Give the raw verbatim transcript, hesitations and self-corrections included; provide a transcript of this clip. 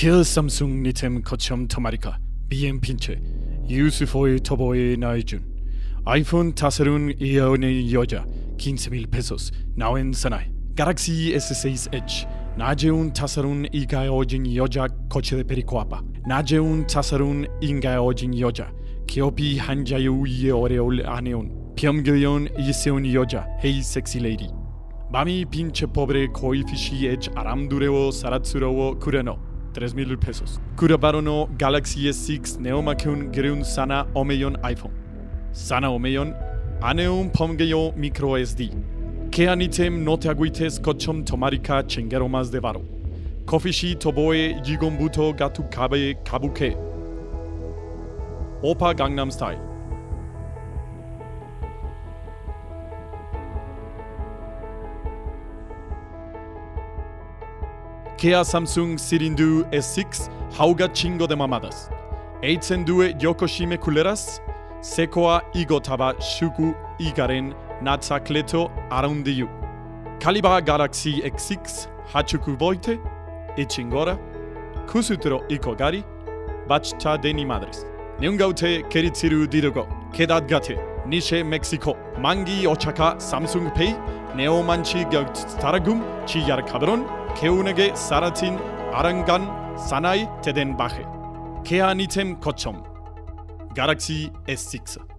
Kia Samsung nitem kochom tomarika bien pinche Yusufoy toboy naijun iPhone tasarun ione yoja quince mil pesos nauen sanai Galaxy S seis Edge najeun tasarun igaojin yoja coche de pericoapa najeun tasarun ingaojin yoja kiopi hanjayu ye oreol aneon piamgyon yiseun yoja hey sexy lady Mami pinche pobre koifishi Edge aramdureo saratsureo kureno tres mil pesos. Kurabarono Galaxy S seis neomakun gereun sana omeyon iPhone. Sana omeyon aneun pomgeyo micro S D. Que anitem no te agüites cochom tomarika chengeromas de varo. Kofishi toboe jigombuto gatu kabe kabuke. Opa Gangnam Style. Kia Samsung Sirindu S seis Hauga chingo de mamadas. Eitzendue Yokoshime kuleras. Sekoa igotaba shuku igaren natsakleto arundiyu. Kaliba Galaxy X seis Hachuku boite. Ichingora. Kusutro ikogari. Bachcha de ni madres. Neungaute keritsiru didogo. Kedad gate. Nishe Mexico. Mangi ochaka Samsung Pay. Neomanchi gaut taragum. Chiyar cabron. Keunege Saratin Arangan Sanai Teden Baje. Keanitem Kochom Galaxy S seis